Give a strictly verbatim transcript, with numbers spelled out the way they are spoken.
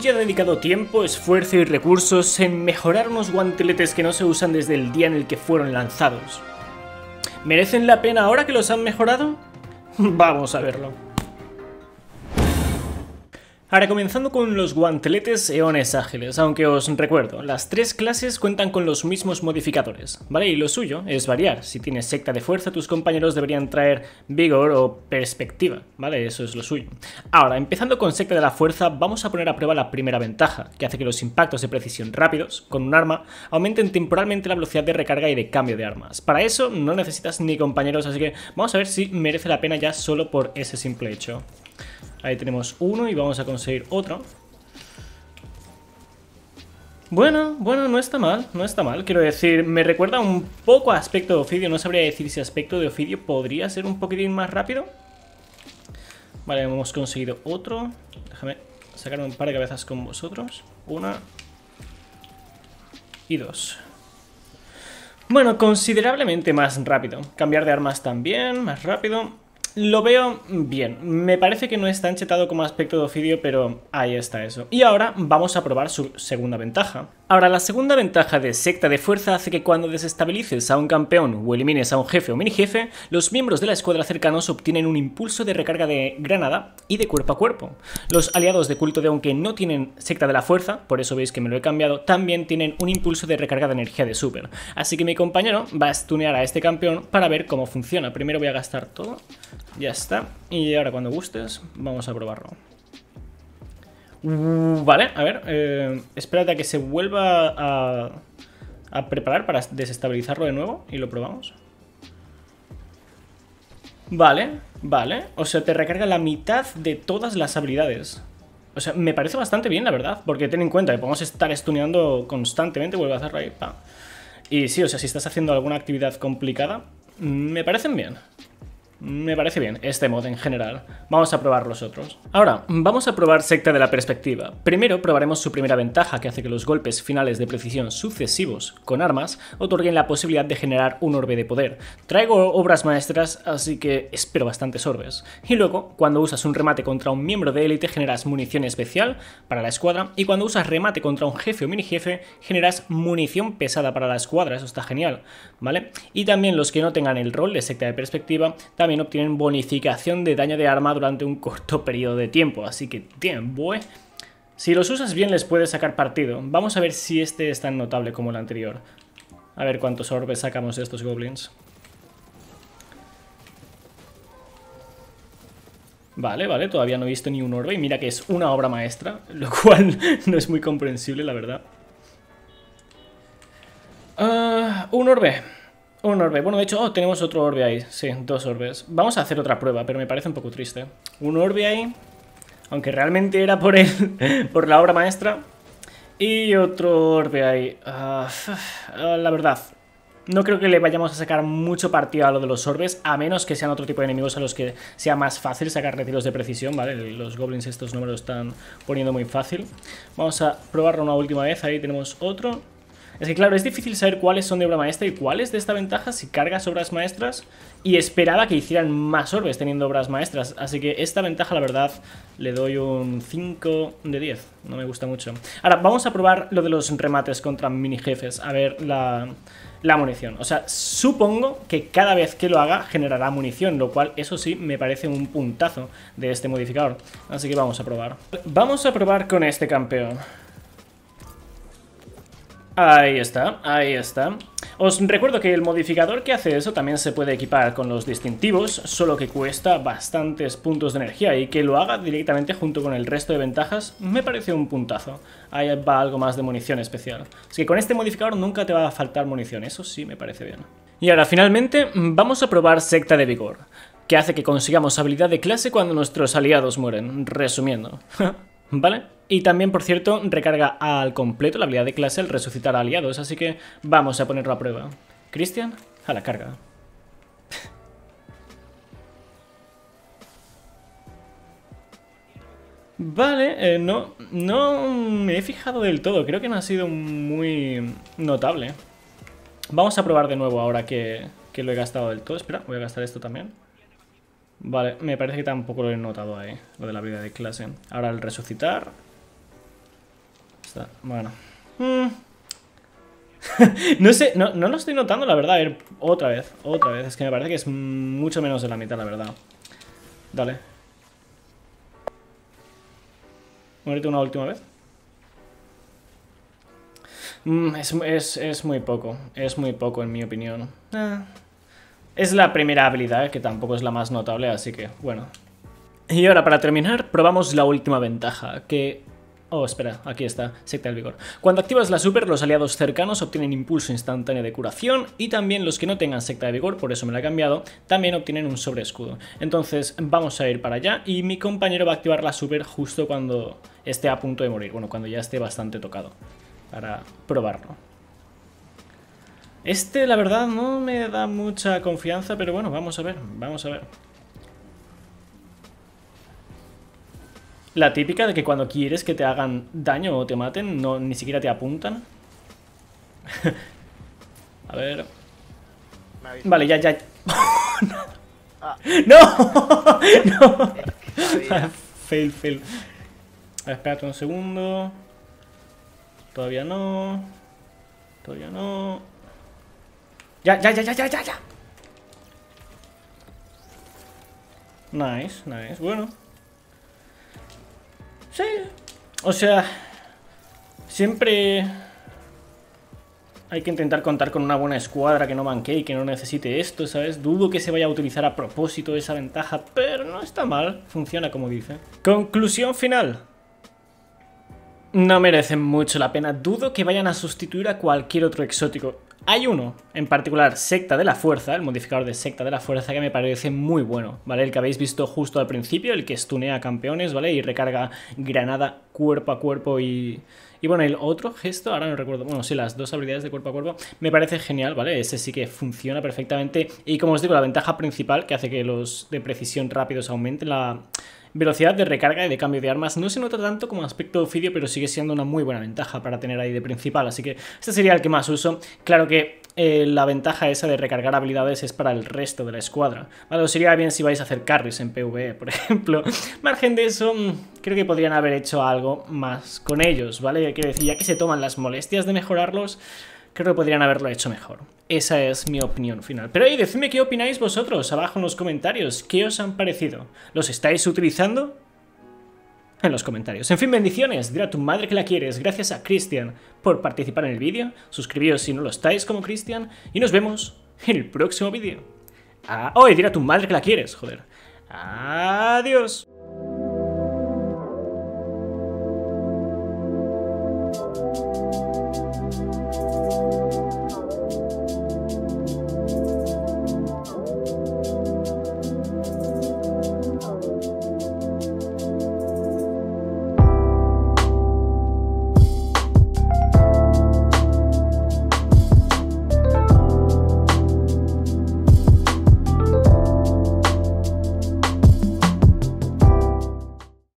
Bungie ha dedicado tiempo, esfuerzo y recursos en mejorar unos guanteletes que no se usan desde el día en el que fueron lanzados. ¿Merecen la pena ahora que los han mejorado? Vamos a verlo. Ahora comenzando con los guanteletes eones ágiles, aunque os recuerdo, las tres clases cuentan con los mismos modificadores, ¿vale? Y lo suyo es variar. Si tienes secta de fuerza, tus compañeros deberían traer vigor o perspectiva, ¿vale? Eso es lo suyo. Ahora, empezando con secta de la fuerza, vamos a poner a prueba la primera ventaja, que hace que los impactos de precisión rápidos, con un arma, aumenten temporalmente la velocidad de recarga y de cambio de armas. Para eso no necesitas ni compañeros, así que vamos a ver si merece la pena ya solo por ese simple hecho. Ahí tenemos uno y vamos a conseguir otro. Bueno, bueno, no está mal, no está mal. Quiero decir, me recuerda un poco a aspecto de Ophidio. No sabría decir si aspecto de Ophidio podría ser un poquitín más rápido. Vale, hemos conseguido otro. Déjame sacarme un par de cabezas con vosotros. Una y dos. Bueno, considerablemente más rápido. Cambiar de armas también, más rápido. Lo veo bien, me parece que no es tan chetado como aspecto de Ophidio, pero ahí está eso. Y ahora vamos a probar su segunda ventaja. Ahora, la segunda ventaja de secta de fuerza hace que cuando desestabilices a un campeón o elimines a un jefe o mini jefe, los miembros de la escuadra cercanos obtienen un impulso de recarga de granada y de cuerpo a cuerpo. Los aliados de culto de aunque no tienen secta de la fuerza, por eso veis que me lo he cambiado, también tienen un impulso de recarga de energía de super. Así que mi compañero va a stunear a este campeón para ver cómo funciona. Primero voy a gastar todo. Ya está, y ahora cuando gustes vamos a probarlo. uh, Vale, a ver, eh, espérate a que se vuelva a, a preparar para desestabilizarlo de nuevo y lo probamos. Vale, vale, o sea, te recarga la mitad de todas las habilidades. O sea, me parece bastante bien, la verdad, porque ten en cuenta que podemos estar stuneando constantemente. Vuelvo a hacerlo ahí, pa. Y sí, o sea, si estás haciendo alguna actividad complicada, me parecen bien. Me parece bien este mod en general. Vamos a probar los otros. Ahora, vamos a probar secta de la perspectiva. Primero probaremos su primera ventaja, que hace que los golpes finales de precisión sucesivos con armas otorguen la posibilidad de generar un orbe de poder. Traigo obras maestras, así que espero bastantes orbes. Y luego, cuando usas un remate contra un miembro de élite, generas munición especial para la escuadra. Y cuando usas remate contra un jefe o mini jefe, generas munición pesada para la escuadra. Eso está genial, ¿vale? Y también los que no tengan el rol de secta de perspectiva, también obtienen bonificación de daño de arma durante un corto periodo de tiempo, así que tiempo, ¿eh? Si los usas bien les puedes sacar partido. Vamos a ver si este es tan notable como el anterior. A ver cuántos orbes sacamos de estos goblins. Vale, vale, todavía no he visto ni un orbe y mira que es una obra maestra, lo cual no es muy comprensible, la verdad. Uh, un orbe. Un orbe. Bueno, de hecho, oh, tenemos otro orbe ahí. Sí, dos orbes. Vamos a hacer otra prueba, pero me parece un poco triste. Un orbe ahí, aunque realmente era por el, por la obra maestra. Y otro orbe ahí. Uh, uh, la verdad, no creo que le vayamos a sacar mucho partido a lo de los orbes, a menos que sean otro tipo de enemigos a los que sea más fácil sacar retiros de precisión, ¿vale? Los goblins estos no me lo están poniendo muy fácil. Vamos a probarlo una última vez. Ahí tenemos otro. Es que claro, es difícil saber cuáles son de obra maestra y cuáles de esta ventaja si cargas obras maestras, y esperaba que hicieran más orbes teniendo obras maestras, así que esta ventaja la verdad le doy un cinco de diez, no me gusta mucho. Ahora vamos a probar lo de los remates contra mini jefes, a ver la, la munición. O sea, supongo que cada vez que lo haga generará munición, lo cual eso sí me parece un puntazo de este modificador, así que vamos a probar. Vamos a probar con este campeón. Ahí está, ahí está. Os recuerdo que el modificador que hace eso también se puede equipar con los distintivos, solo que cuesta bastantes puntos de energía, y que lo haga directamente junto con el resto de ventajas me parece un puntazo. Ahí va algo más de munición especial. Así que con este modificador nunca te va a faltar munición, eso sí me parece bien. Y ahora finalmente vamos a probar secta de vigor, que hace que consigamos habilidad de clase cuando nuestros aliados mueren, resumiendo. ¿Vale? Y también, por cierto, recarga al completo la habilidad de clase al resucitar a aliados, así que vamos a ponerlo a prueba. Cristian, a la carga. Vale, eh, no, no me he fijado del todo, creo que no ha sido muy notable. Vamos a probar de nuevo ahora que, que lo he gastado del todo. Espera, voy a gastar esto también. Vale, me parece que tampoco lo he notado ahí, lo de la habilidad de clase. Ahora el resucitar. Está, bueno. Mm. No sé, no, no lo estoy notando, la verdad. A ver, otra vez, otra vez. Es que me parece que es mucho menos de la mitad, la verdad. Dale. Muérete una última vez. Mm, es, es, es muy poco. Es muy poco, en mi opinión. Ah. Es la primera habilidad, que tampoco es la más notable, así que, bueno. Y ahora, para terminar, probamos la última ventaja, que... Oh, espera, aquí está, secta del vigor. Cuando activas la super, los aliados cercanos obtienen impulso instantáneo de curación y también los que no tengan secta de vigor, por eso me la he cambiado, también obtienen un sobreescudo. Entonces vamos a ir para allá y mi compañero va a activar la super justo cuando esté a punto de morir, bueno, cuando ya esté bastante tocado, para probarlo. Este, la verdad, no me da mucha confianza, pero bueno, vamos a ver, vamos a ver. La típica de que cuando quieres que te hagan daño o te maten, no, ni siquiera te apuntan. A ver... Vale, ya, ya... ¡No! ¡No! Fail, fail. A ver, espérate un segundo. Todavía no. Todavía no. Ya, ya, ya, ya, ya, ya, ya. Nice, nice, bueno. Sí, o sea, siempre hay que intentar contar con una buena escuadra que no manquee y que no necesite esto, ¿sabes? Dudo que se vaya a utilizar a propósito esa ventaja, pero no está mal, funciona como dice. Conclusión final. No merecen mucho la pena, dudo que vayan a sustituir a cualquier otro exótico. Hay uno, en particular, Secta de la Fuerza, el modificador de Secta de la Fuerza, que me parece muy bueno, ¿vale? El que habéis visto justo al principio, el que stunea a campeones, ¿vale? Y recarga granada cuerpo a cuerpo y... Y bueno, el otro gesto, ahora no recuerdo, bueno, sí, las dos habilidades de cuerpo a cuerpo, me parece genial, ¿vale? Ese sí que funciona perfectamente. Y como os digo, la ventaja principal que hace que los de precisión rápidos aumenten la... velocidad de recarga y de cambio de armas no se nota tanto como aspecto de ofidio, pero sigue siendo una muy buena ventaja para tener ahí de principal, así que este sería el que más uso. Claro que eh, la ventaja esa de recargar habilidades es para el resto de la escuadra, ¿vale? Os sería bien si vais a hacer carries en PvE, por ejemplo. Margen de eso, creo que podrían haber hecho algo más con ellos, ¿vale? Quiero decir, ya que se toman las molestias de mejorarlos, creo que podrían haberlo hecho mejor. Esa es mi opinión final. Pero hey, decidme qué opináis vosotros abajo en los comentarios. ¿Qué os han parecido? ¿Los estáis utilizando? En los comentarios. En fin, bendiciones. Dile a tu madre que la quieres. Gracias a Cristian por participar en el vídeo. Suscribíos si no lo estáis como Cristian. Y nos vemos en el próximo vídeo. Ah, oh, y dile a tu madre que la quieres, joder. Adiós.